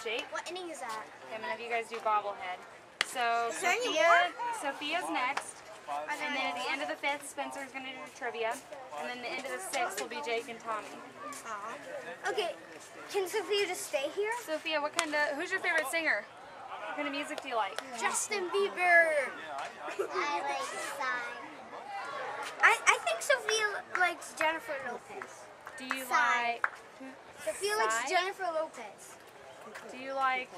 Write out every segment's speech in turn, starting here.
shape. What inning is that? Okay, I'm gonna have you guys do bobblehead. So Is there any more? Sophia's next. And then at the end of the 5th, Spencer's going to do trivia. And then the end of the 6th will be Jake and Tommy. Okay, can Sophia just stay here? Sophia, who's your favorite singer? What kind of music do you like? Justin Bieber. I like Psy. I think Sophia likes Jennifer Lopez. Do you like... Sophia likes Jennifer Lopez. Do you like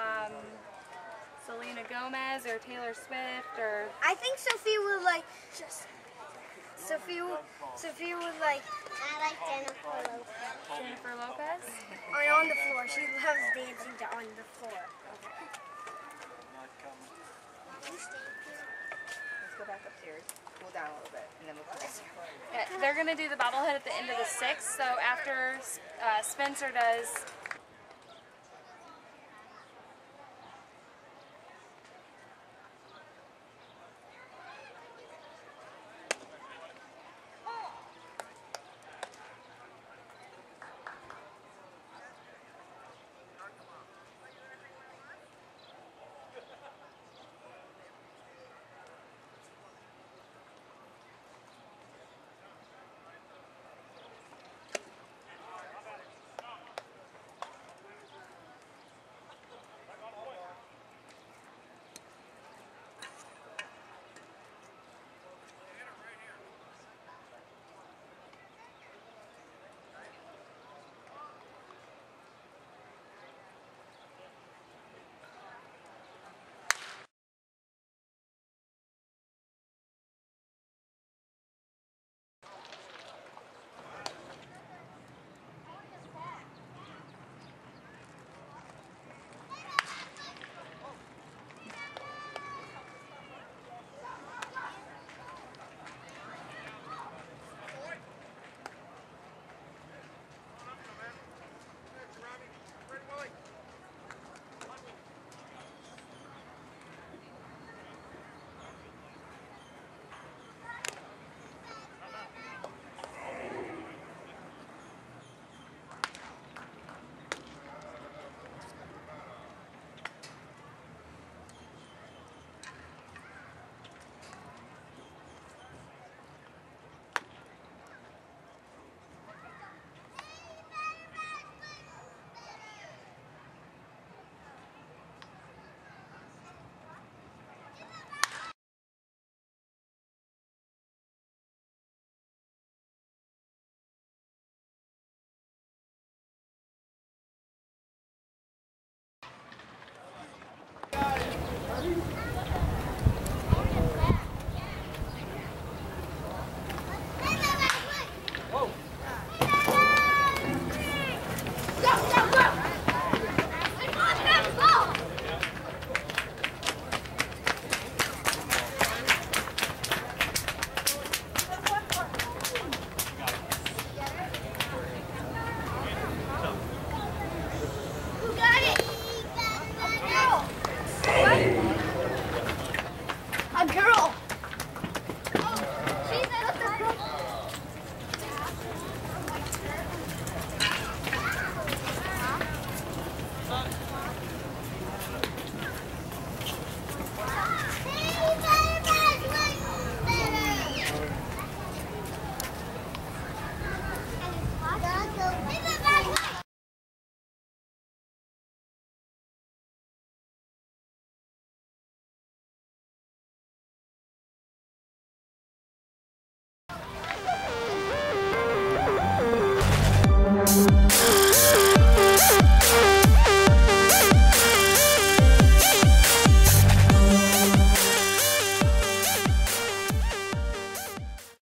Selena Gomez or Taylor Swift or... I think Sophia would like... Sophia would like... I like Jennifer Lopez. Jennifer Lopez? On the floor. She loves dancing on the floor. Let's go back upstairs. Cool down a little bit, and then we'll come back here. Yeah, they're going to do the bobblehead at the end of the 6th, so after Spencer does